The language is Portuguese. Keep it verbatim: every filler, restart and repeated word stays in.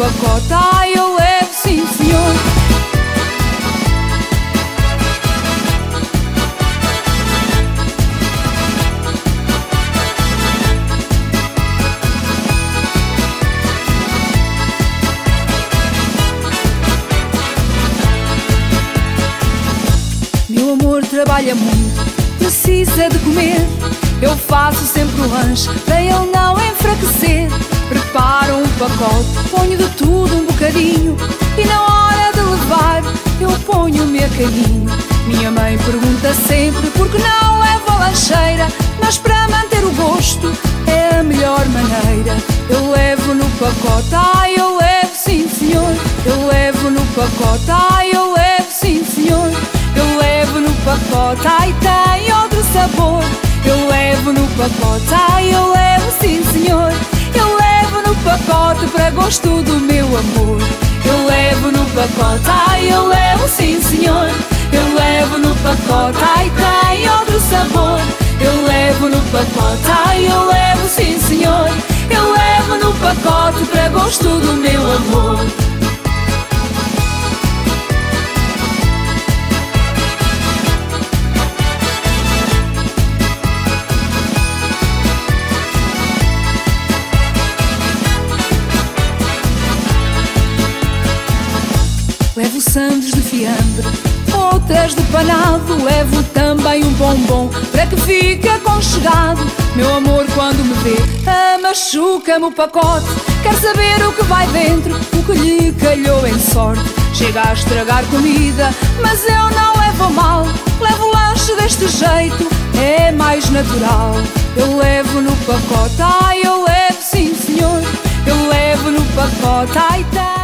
pacote, ai eu levo, sim senhor. Meu amor trabalha muito, precisa de comer. Eu faço sempre o lanche para ele não enfraquecer. Preparo um pacote, ponho de tudo um bocadinho, e na hora de levar eu ponho-me a caminho. Minha mãe pergunta sempre por que não levo a lancheira, mas para manter o gosto é a melhor maneira. Eu levo no pacote, ai eu levo, sim senhor. Eu levo no pacote, ai eu levo, sim senhor. Eu levo no pacote, ai tem outro sabor. Eu levo no pacote, ai eu levo, sim senhor. Eu levo no pacote para gosto do meu amor. Eu levo no pacote, ai eu levo, sim senhor. Eu levo no pacote, ai tem outro sabor. Eu levo no pacote, ai eu levo, sim senhor. Eu levo no pacote para gosto do meu amor. Levo sandes de fiambre, outras de panado. Levo também um bombom para que fique aconchegado. Meu amor quando me vê, ah, machuca-me o pacote. Quer saber o que vai dentro, o que lhe calhou em sorte. Chega a estragar comida, mas eu não levo a mal. Levo o lanche deste jeito, é mais natural. Eu levo no pacote, ai eu levo, sim senhor. Eu levo no pacote, ai tá.